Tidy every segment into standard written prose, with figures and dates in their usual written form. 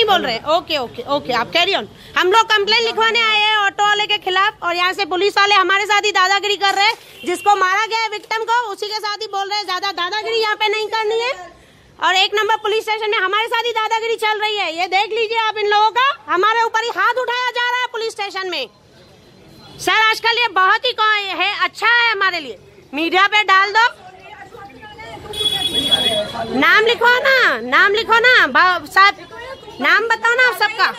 बोल रहे हैं। ओके ओके ओके, आप कैरी ऑन। हम लोग कंप्लेंट लिखवाने आए हैं ऑटो वाले के खिलाफ, और यहाँ से पुलिस वाले हमारे साथ ही दादागिरी कर रहे हैं। जिसको मारा गया है विक्टिम को, उसी के साथ ही बोल रहे हैं ज्यादा दादागिरी यहाँ पे नहीं करनी है। और 1 नंबर पुलिस स्टेशन में हमारे साथ ही दादागिरी चल रही है। ये देख लीजिए आप, इन लोगों का हमारे ऊपर ही हाथ उठाया जा रहा है पुलिस स्टेशन में। सर आजकल ये बहुत ही है, अच्छा है हमारे लिए। मीडिया पे डाल दो, नाम लिखो ना, नाम लिखो ना साहब, नाम बताओ ना सबका।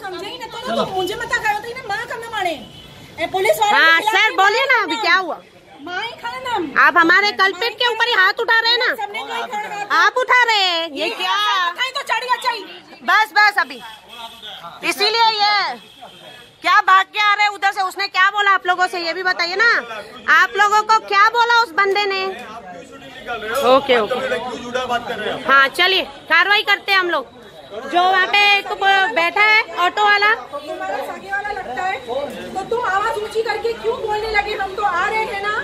हाँ सर बोलिए ना, अभी क्या हुआ? आप हमारे कल्पित के ऊपर ही हाथ उठा रहे हैं ना, आप उठा रहे हैं। ये क्या तो चढ़िया चाहिए, बस बस अभी इसीलिए ये क्या भाग के आ रहे हैं उधर से। उसने क्या बोला आप लोगों से, ये भी बताइए ना। आप लोगों को क्या बोला उस बंदे ने? ओके ओके, हाँ चलिए कार्रवाई करते हैं हम लोग। जो वहाँ पे बैठा है ऑटो वाला, लगता है तो तुम आवाज ऊंची करके क्यों बोलने लगे? हम तो आ रहे हैं ना।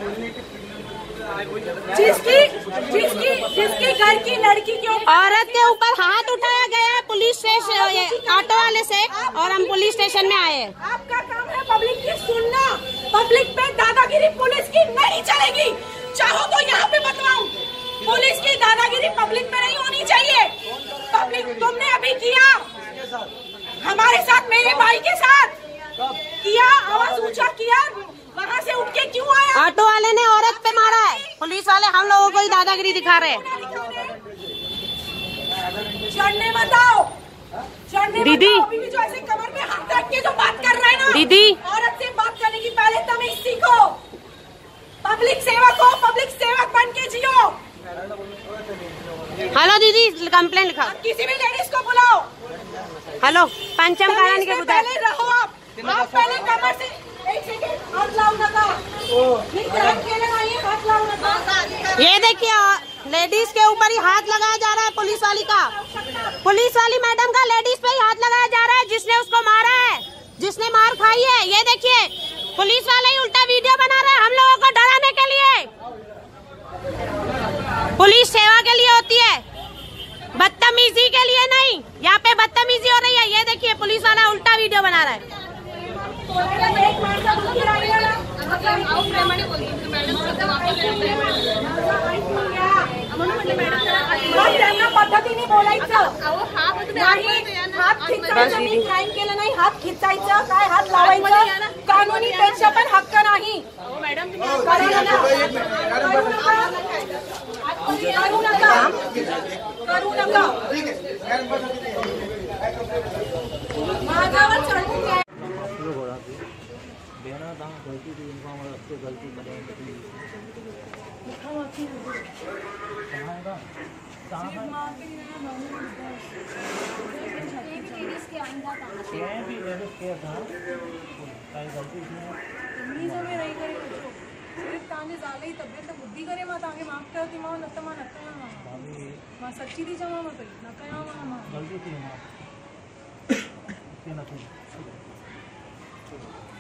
जिसकी घर की लड़की के औरत के ऊपर हाथ उठाया गया है पुलिस स्टेशन ऑटो वाले से, और हम पुलिस स्टेशन में आए हैं। आपका काम है पब्लिक की सुनना। पब्लिक पे दादागिरी पुलिस की नहीं चलेगी। चाहो तो यहाँ पे बतलाऊं, पुलिस की दादागिरी पब्लिक पे नहीं होनी चाहिए। पब्लिक तुमने अभी किया हमारे साथ, मेरे भाई के साथ किया, आवाज ऊंचा किया, वहाँ से उठ के क्यों आया? ऑटो वाले ने औरत पे मारा है, पुलिस वाले हम लोगों को ही दादागिरी दिखा रहे हैं। चढ़ने बताओ, दीदी अभी भी जो ऐसे कमर में हाथ रख के जो बात कर रहे हैं ना, दीदी औरत से बात करने की पहले तमीज सीखो। पब्लिक सेवक हो, पब्लिक सेवक बन के जियो। हेलो दीदी, कंप्लेंट लिखा। किसी भी लेडीज को बुलाओ। हेलो पंचम कारण के बुलाओ। पहले रहो आप पहले कमर से 1 सेकंड हाथ लाओ ना, हाथ लाओ ना। ये देखिए लेडीज के ऊपर ही हाथ लगाया जा रहा है पुलिस वाली का, पुलिस वाली मैडम का लेडीज पे ही हाथ लगाया जा रहा है, जिसने उसको मारा है, जिसने मार खाई है। ये देखिए पुलिस वाले ही उल्टा वीडियो बना रहे हैं हम लोगों को डराने के लिए। पुलिस सेवा के लिए होती है, बदतमीजी के लिए नहीं। यहाँ पे बदतमीजी हो रही है। ये देखिए पुलिस वाला उल्टा वीडियो बना रहा है। पद्धती नाही बोलायचं, हात खिचायचं मी क्राईम केलं नाही, हात खिचायचं काय, हात लावायचं कानूनी त्यांचा पण हक्क नाही। करू नका माझ्यावर चढून घ्या। तब्येत बुद्धी करे मां तव्हांखे माफ़ कयो थी मां, न त मां न कयां। मां सची थी चवां पई, न कयां मां।